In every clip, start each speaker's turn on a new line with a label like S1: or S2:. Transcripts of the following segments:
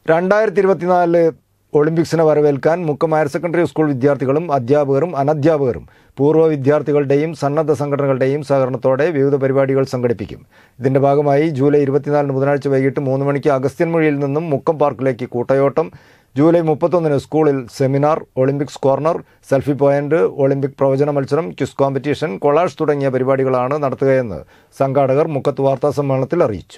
S1: 2024 ഒളിമ്പിക്സിനെ വരവേൽക്കാൻ Mukkam higher secondary school വിദ്യാർത്ഥികളും അധ്യാപകരും അനധ്യാപകരും പൂർവ്വ വിദ്യാർത്ഥികളുടെയും സന്നദ്ധ സംഘടനകളുടെയും സഹകരണത്തോടെ വിവിധ പരിപാടികൾ സംഘടിപ്പിക്കും. ഇതിന്റെ ഭാഗമായി ജൂലൈ 24 ബുധനാഴ്ച വൈകിട്ട് 3 മണിക്ക് അഗസ്ത്യൻമുഴിയിൽ നിന്നും മുക്കം പാർക്കിലേക്ക് കൂട്ടയോട്ടം, ജൂലൈ 31 സ്കൂളിൽ seminar, Olympics corner, selfie point, Olympic പ്രവചന മത്സരം, ക്വിസ് കോമ്പറ്റീഷൻ, കൊളാഷ് തുടങ്ങിയ പരിപാടികളാണ് നടത്തുകയെന്ന് സംഘാടകർ മുക്കത്ത് വാർത്താസമ്മേളനത്തിൽ അറിയിച്ചു.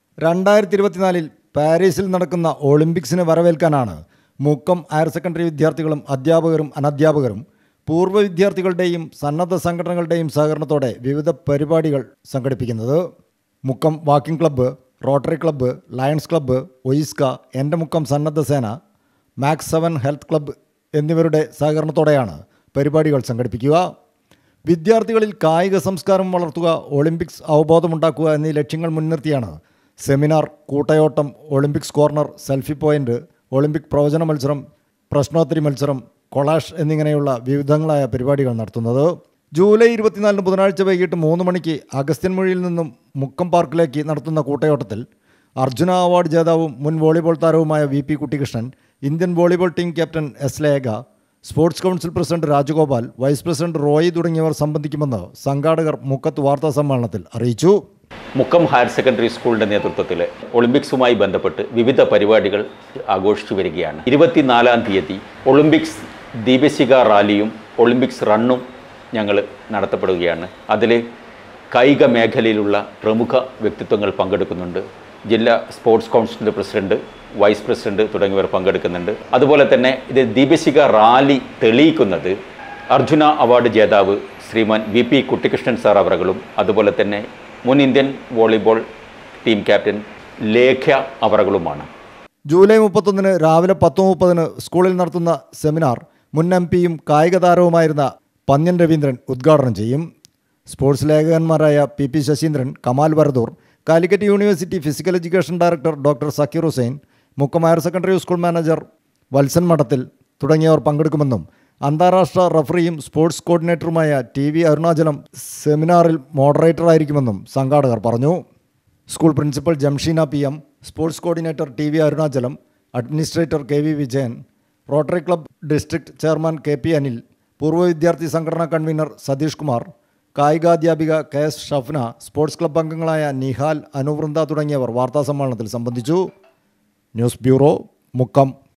S1: 2024 പാരീസിൽ നടക്കുന്ന ഒളിമ്പിക്സിനെ വരവേൽക്കാനാണ് മുക്കം ഹയർ സെക്കൻഡറി വിദ്യാർത്ഥികളും അധ്യാപകരും അനധ്യാപകരും പൂർവ്വ വിദ്യാർത്ഥികളുടെയും സന്നദ്ധ സംഘടനകളുടെയും സഹകരണത്തോടെ വിവിധ പരിപാടികൾ സംഘടിപ്പിക്കുന്നത്. Mukkam walking club, Rotary club, Lions club, OISCA, എൻ്റെ മുക്കം സന്നദ്ധ സേന, മാക്സ് 7 ഹെൽത്ത് ക്ലബ്ബ് എന്നിവരുടെ സഹകരണത്തോടെയാണ് പരിപാടികൾ സംഘടിപ്പിക്കുക. വിദ്യാർത്ഥികളിൽ കായിക സംസ്കാരം വളർത്തുക, ഒളിമ്പിക്സ് അവബോധമുണ്ടാക്കുക എന്നീ ലക്ഷ്യങ്ങൾ മുൻനിർത്തിയാണ് സെമിനാർ, കൂട്ടയോട്ടം, Olympics corner, selfie point, Olympic പ്രവചന മത്സരം, പ്രശ്നോത്തരി മത്സരം, കൊളാഷ് എന്നിങ്ങനെയുള്ള വിവിധങ്ങളായ പരിപാടികൾ നടത്തുന്നത്. ജൂലൈ 24 ബുധനാഴ്ച വൈകിട്ട് 3 മണിക്ക് അഗസ്ത്യൻമുഴിയിൽ നിന്നും മുക്കം പാർക്കിലേക്ക് നടത്തുന്ന കൂട്ടയോട്ടത്തിൽ അർജുന അവാർഡ് ജേതാവും മുൻ വോളിബോൾ താരവുമായ VP Kuttikrishnan, Indian volleyball team captain S Lekha, sports council president Rajagopal, vice president Roy തുടങ്ങിയവർ സംബന്ധിക്കുമെന്ന് സംഘാടകർ മുക്കത്ത് വാർത്താ സമ്മേളനത്തിൽ അറിയിച്ചു.
S2: മുക്കം ഹയർ സെക്കൻഡറി സ്കൂളിൻ്റെ നേതൃത്വത്തിൽ ഒളിമ്പിക്സുമായി ബന്ധപ്പെട്ട് വിവിധ പരിപാടികൾ ആഘോഷിച്ചു വരികയാണ്. 24-ാം തീയതി ഒളിമ്പിക്സ് ദീപശിഖ റാലിയും ഒളിമ്പിക്സ് റണ്ണും ഞങ്ങൾ നടത്തപ്പെടുകയാണ്. അതിൽ കായിക മേഖലയിലുള്ള പ്രമുഖ വ്യക്തിത്വങ്ങൾ പങ്കെടുക്കുന്നുണ്ട്. ജില്ലാ സ്പോർട്സ് കൗൺസിലിൻ്റെ പ്രസിഡന്റ്, വൈസ് പ്രസിഡന്റ് തുടങ്ങിയവർ പങ്കെടുക്കുന്നുണ്ട്. അതുപോലെ തന്നെ ഇത് ദീപശിഖ റാലി തെളിയിക്കുന്നത് അർജുന അവാർഡ് ജേതാവ് ശ്രീമാൻ VP കുട്ടികൃഷ്ണൻ സാർ അവറുകളും അതുപോലെ തന്നെ മുൻ Indian volleyball team captain Lekha അവറുകളുമാണ്.
S1: ജൂലൈ 31 രാവിലെ 10:30 സ്കൂളിൽ നടത്തുന്ന സെമിനാർ മുൻ MPയും കായിക താരവുമായിരുന്ന പന്ന്യൻ രവീന്ദ്രൻ ഉദ്ഘാടനം ചെയ്യും. സ്പോർട്സ് ലേഖകന്മാരായ PP Sasheendran, Kamal Varadoor, Calicut university physical education director doctor Zakir Hussain, Mukkam higher secondary school manager Valsan Madathil തുടങ്ങിയവർ പങ്കെടുക്കുമെന്നും അന്താരാഷ്ട്ര റഫറിയും സ്പോർട്സ് കോർഡിനേറ്ററുമായ TV അരുണാചലം സെമിനാറിൽ മോഡറേറ്ററായിരിക്കുമെന്നും സംഘാടകർ പറഞ്ഞു. School principal Jamsheena PM, sports coordinator TV Arunachalam, administrator KV Vijayan, Rotary club district chairman KP Anil, പൂർവ്വ വിദ്യാർത്ഥി സംഘടനാ കൺവീനർ സതീഷ് കുമാർ, കായികാധ്യാപിക KS ഷഫ്ന, സ്പോർട്സ് ക്ലബ്ബ് അംഗങ്ങളായ നിഹാൽ, അനുവൃന്ദ തുടങ്ങിയവർ വാർത്താസമ്മേളനത്തിൽ സംബന്ധിച്ചു. News bureau, Mukkam.